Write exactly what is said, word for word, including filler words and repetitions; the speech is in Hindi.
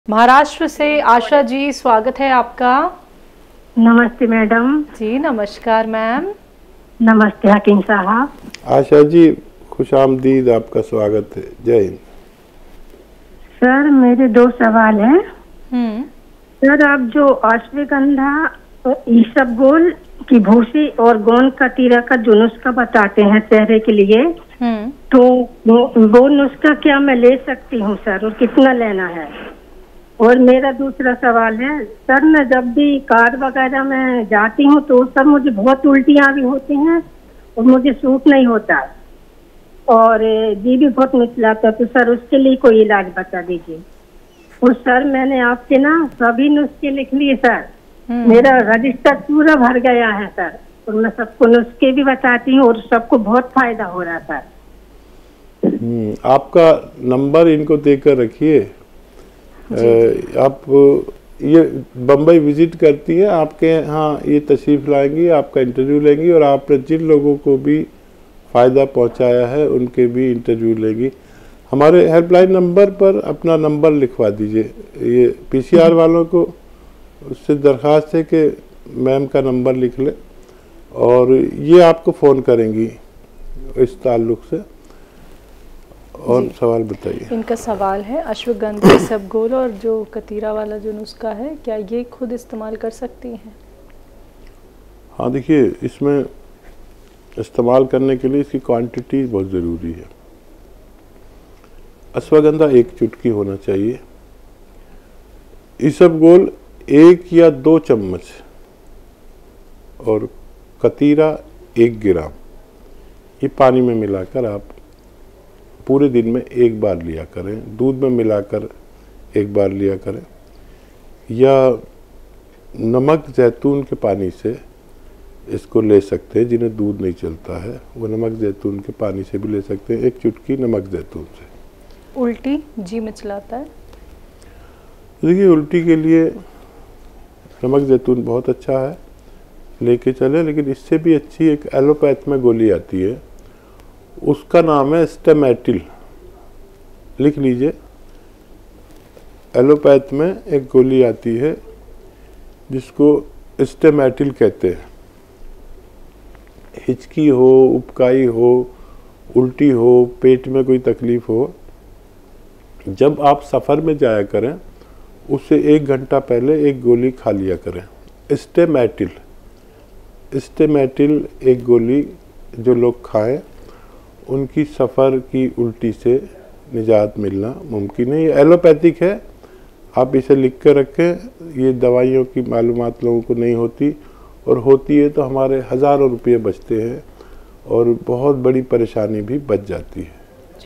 महाराष्ट्र से आशा जी, स्वागत है आपका। नमस्ते मैडम। जी नमस्कार मैम। नमस्ते हकीम साहब। आशा जी खुशामदीद, आपका स्वागत है। जय हिंद। सर मेरे दो सवाल हैं। हम्म सर आप जो अश्वगंधा, इसबगोल की भूसी और गोंद कतीरा का जो नुस्खा बताते हैं चेहरे के लिए, हम्म तो वो, वो नुस्खा क्या मैं ले सकती हूँ सर, और कितना लेना है? और मेरा दूसरा सवाल है सर, मैं जब भी कार वगैरह में जाती हूँ तो सर मुझे बहुत उल्टियाँ भी होती हैं और मुझे सूट नहीं होता और जी भी बहुत मिचलाता है, तो सर उसके लिए कोई इलाज बता दीजिए। और सर मैंने आपके ना सभी नुस्खे लिख लिए सर, मेरा रजिस्टर पूरा भर गया है सर, और मैं सबको नुस्खे भी बताती हूँ और सबको बहुत फायदा हो रहा था। आपका नंबर इनको देकर रखिए। आप ये बम्बई विजिट करती है, आपके यहाँ ये तशरीफ़ लाएंगी, आपका इंटरव्यू लेंगी और आपने जिन लोगों को भी फ़ायदा पहुंचाया है उनके भी इंटरव्यू लेंगी। हमारे हेल्पलाइन नंबर पर अपना नंबर लिखवा दीजिए। ये पीसीआर वालों को उससे दरख्वास्त है कि मैम का नंबर लिख ले और ये आपको फ़ोन करेंगी इस ताल्लुक़ से। और सवाल बताइए। इनका सवाल है अश्वगंधा, इसबगोल और जो कतीरा वाला जो नुस्खा है, क्या ये खुद इस्तेमाल कर सकती हैं? हाँ देखिए, इसमें इस्तेमाल करने के लिए इसकी क्वांटिटी बहुत ज़रूरी है। अश्वगंधा एक चुटकी होना चाहिए, इसबगोल एक या दो चम्मच और कतीरा एक ग्राम, ये पानी में मिलाकर आप पूरे दिन में एक बार लिया करें। दूध में मिलाकर एक बार लिया करें, या नमक जैतून के पानी से इसको ले सकते हैं। जिन्हें दूध नहीं चलता है वो नमक जैतून के पानी से भी ले सकते हैं, एक चुटकी नमक जैतून से। उल्टी जी मचलाता है, देखिए उल्टी के लिए नमक जैतून बहुत अच्छा है, लेके चले। लेकिन इससे भी अच्छी एक एलोपैथ में गोली आती है, उसका नाम है स्टेमेटिल, लिख लीजिए। एलोपैथ में एक गोली आती है जिसको स्टेमेटिल कहते हैं। हिचकी हो, उबकाई हो, उल्टी हो, पेट में कोई तकलीफ हो, जब आप सफ़र में जाया करें उससे एक घंटा पहले एक गोली खा लिया करें, स्टेमेटिल। स्टेमेटिल एक गोली जो लोग खाएं उनकी सफ़र की उल्टी से निजात मिलना मुमकिन है। ये एलोपैथिक है, आप इसे लिख कर रखें। ये दवाइयों की मालूमात लोगों को नहीं होती, और होती है तो हमारे हज़ारों रुपये बचते हैं और बहुत बड़ी परेशानी भी बच जाती है।